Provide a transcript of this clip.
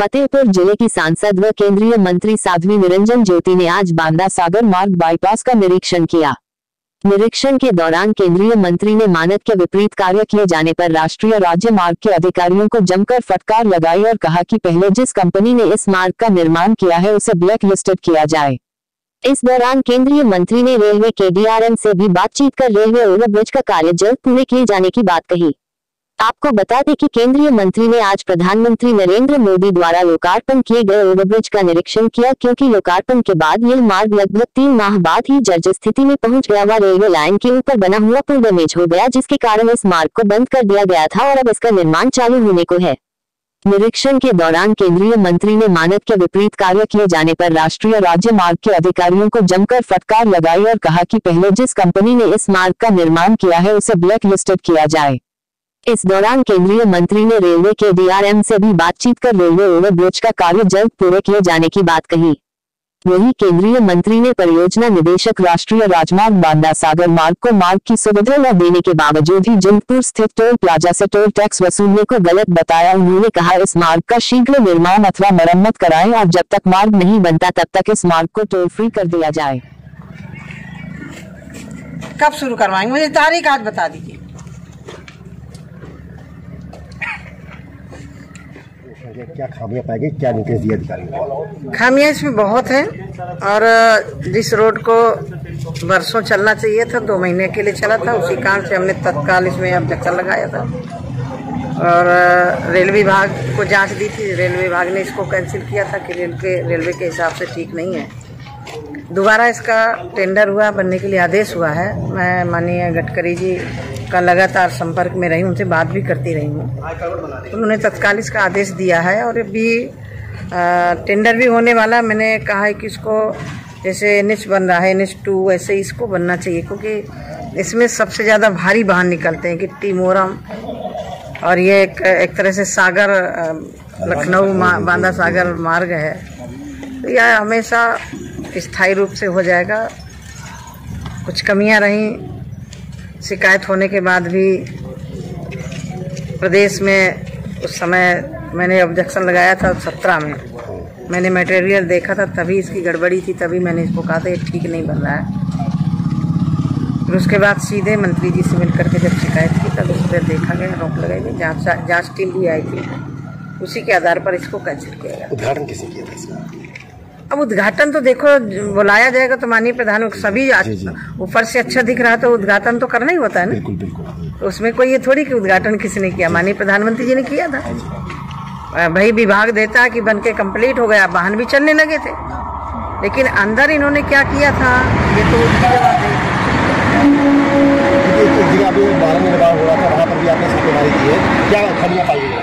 फतेहपुर जिले की सांसद व केंद्रीय मंत्री साध्वी निरंजन ज्योति ने आज बांदा सागर मार्ग बाईपास का निरीक्षण किया। निरीक्षण के दौरान केंद्रीय मंत्री ने मानक के विपरीत कार्य किए जाने पर राष्ट्रीय राज्य मार्ग के अधिकारियों को जमकर फटकार लगाई और कहा कि पहले जिस कंपनी ने इस मार्ग का निर्माण किया है उसे ब्लैक लिस्टेड किया जाए। इस दौरान केंद्रीय मंत्री ने रेलवे के डीआरएम से भी बातचीत कर रेलवे ओवरब्रिज का कार्य जल्द पूरे किए जाने की बात कही। आपको बता दें कि केंद्रीय मंत्री ने आज प्रधानमंत्री नरेंद्र मोदी द्वारा लोकार्पण किए गए ओवरब्रिज का निरीक्षण किया, क्योंकि लोकार्पण के बाद यह मार्ग लगभग 3 माह बाद ही जर्जर स्थिति में पहुंच गया व रेलवे लाइन के ऊपर बना हुआ पुल डैमेज हो गया, जिसके कारण इस मार्ग को बंद कर दिया गया था और अब इसका निर्माण चालू होने को है। निरीक्षण के दौरान केंद्रीय मंत्री ने मानक के विपरीत कार्य किए जाने पर राष्ट्रीय राज्य मार्ग के अधिकारियों को जमकर फटकार लगाई और कहा कि पहले जिस कंपनी ने इस मार्ग का निर्माण किया है उसे ब्लैक लिस्टेड किया जाए। इस दौरान केंद्रीय मंत्री ने रेलवे के डीआरएम से भी बातचीत कर रेलवे ओवरब्रिज का कार्य जल्द पूरे किए जाने की बात कही। वहीं केंद्रीय मंत्री ने परियोजना निदेशक राष्ट्रीय राजमार्ग बांदा सागर मार्ग को मार्ग की सुविधा न देने के बावजूद ही जिंदपुर स्थित टोल प्लाजा से टोल टैक्स वसूलने को गलत बताया। उन्होंने कहा इस मार्ग का शीघ्र निर्माण अथवा मरम्मत कराएं और जब तक मार्ग नहीं बनता तब तक इस मार्ग को टोल फ्री कर दिया जाए। कब शुरू करवाएंगे, मुझे तारीख आज बता दीजिए। क्या खामियां पाएगी, क्या निर्देश दिए अधिकारियों को? खामियां इसमें बहुत हैं और जिस रोड को बरसों चलना चाहिए था 2 महीने के लिए चला था, उसी कारण से हमने तत्काल इसमें ऑब्जेक्शन लगाया था और रेलवे विभाग को जांच दी थी। रेलवे विभाग ने इसको कैंसिल किया था कि रेलवे के हिसाब से ठीक नहीं है। दोबारा इसका टेंडर हुआ, बनने के लिए आदेश हुआ है। मैं माननीय गडकरी जी का लगातार संपर्क में रही, उनसे बात भी करती रही हूँ। तो उन्होंने तत्काल इसका आदेश दिया है और अभी टेंडर भी होने वाला। मैंने कहा है कि इसको जैसे NH बन रहा है NH 2 वैसे इसको बनना चाहिए, क्योंकि इसमें सबसे ज़्यादा भारी वाहन निकलते हैं गिट्टी मोरम, और ये एक तरह से सागर लखनऊ बांदा सागर मार्ग है। तो यह हमेशा स्थायी रूप से हो जाएगा। कुछ कमियां रहीं, शिकायत होने के बाद भी प्रदेश में उस समय मैंने ऑब्जेक्शन लगाया था 17 में। मैंने मटेरियल देखा था, तभी इसकी गड़बड़ी थी, तभी मैंने इसको कहा था ये ठीक नहीं बन रहा है। फिर उसके बाद सीधे मंत्री जी से मिलकर के जब शिकायत की तब उस पर देखा गया, रोक लगाई गई, जाँच टीम भी आई थी, उसी के आधार पर इसको कैंसिल किया गया। उद्घाटन किसे किया था इसका? अब उद्घाटन तो देखो बुलाया जाएगा तो माननीय प्रधान सभी ऊपर से अच्छा दिख रहा तो उद्घाटन तो करना ही होता है ना। बिल्कुल बिल्कुल। तो उसमें कोई ये थोड़ी कि उद्घाटन किसने किया, माननीय प्रधानमंत्री जी ने किया था। भाई विभाग देता कि बन के कम्प्लीट हो गया, वाहन भी चलने लगे थे, लेकिन अंदर इन्होंने क्या किया था ये तो उसकी जवाबदेही। हो रहा था वहाँ पर भी आपने छापेमारी की है, क्या खामियां पाई?